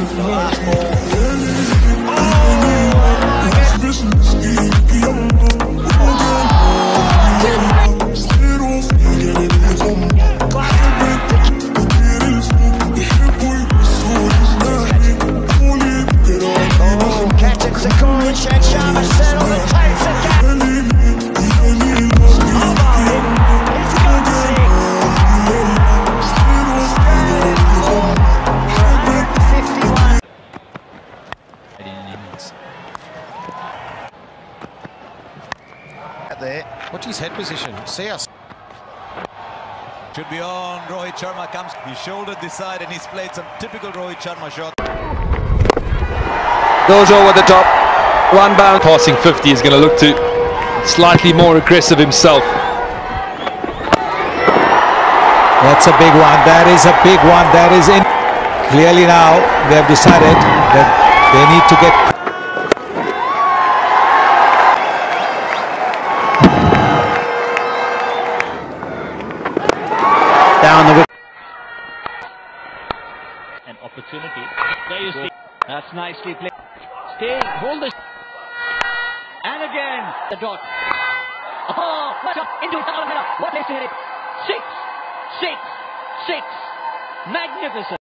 There. Watch his head position. See us. Should be on. Rohit Sharma comes. He shouldered this side and he's played some typical Rohit Sharma shot. Goes over the top. One bound. Passing 50 is going to look to slightly more aggressive himself. That's a big one. That is a big one. That is in. Clearly now they have decided that they need to get. Down the wicket. An opportunity. There you see. That's nicely played. Stay, hold this. And again, the dot. Oh, what up? Into it. What place to hit it? 6, 6, 6. Magnificent.